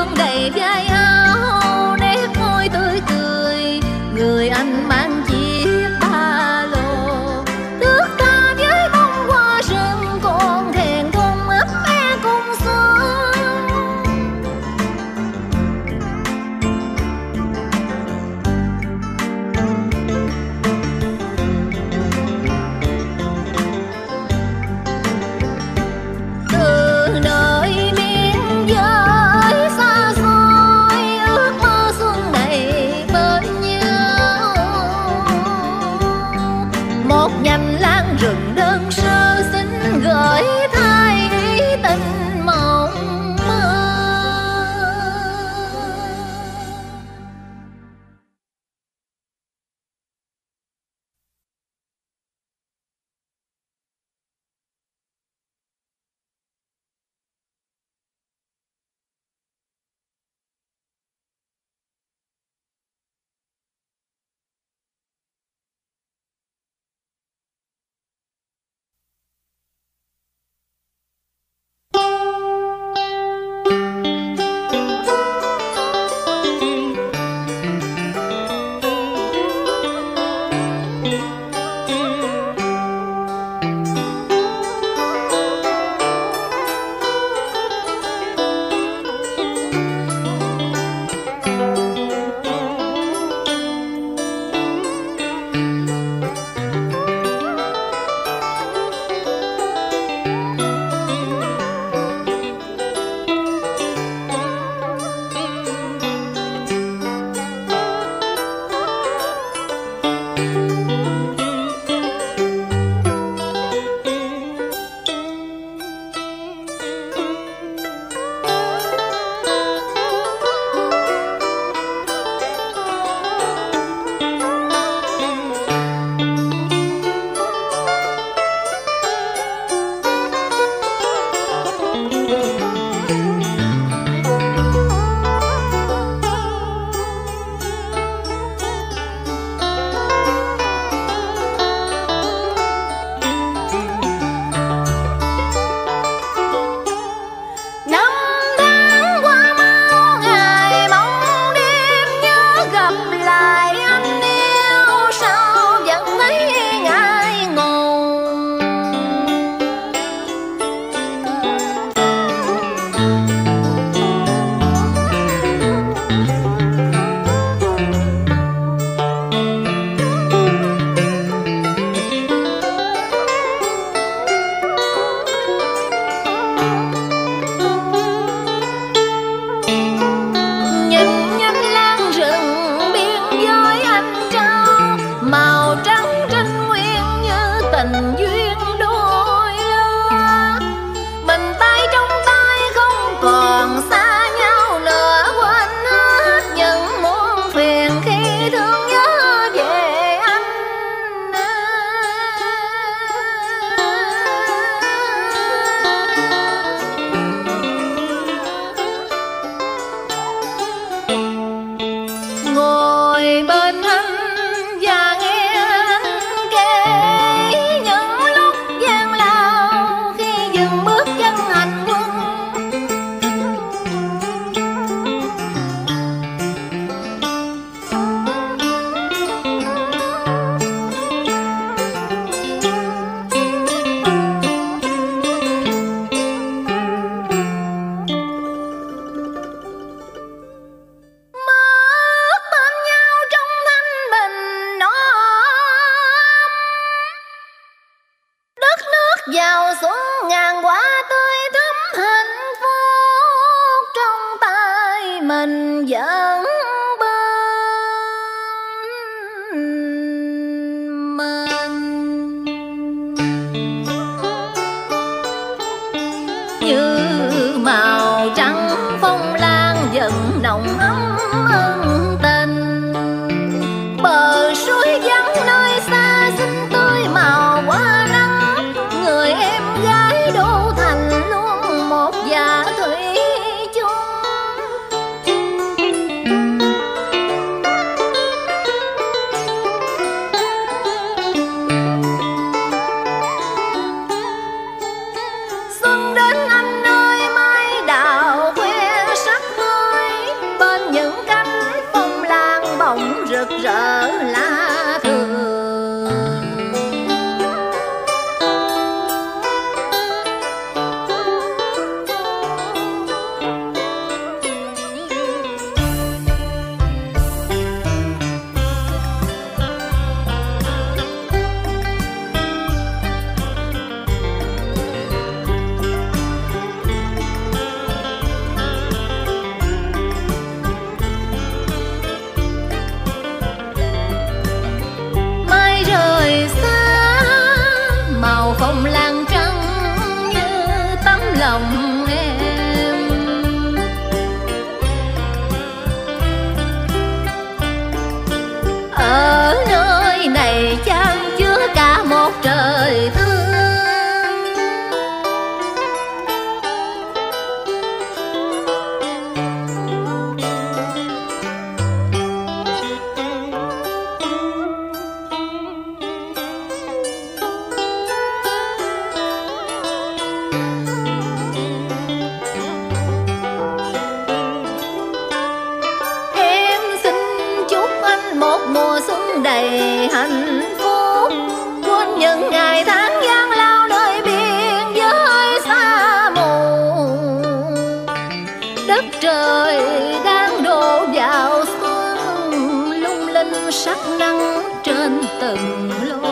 hương đầy vai áo, nét môi tươi cười, người anh mang chiếc ba lô. Thước tha với bông hoa rừng, còn thèn thùng ấp e cùng xuân. Từ nơi biên giới xa xôi, ước mơ xuân này bên nhau. Một nhành lan rừng đơn sơ xin gửi thay ý tình mộng mơ. rực rỡ lá thường. Phong lan trắng như tấm lòng em, ở nơi này chan chứa cả một trời thương. Mùa xuân đầy hạnh phúc, quên những ngày tháng gian lao nơi biên giới xa mù. Đất trời đang đổ vào xuân, lung linh sắc nắng trên từng lối.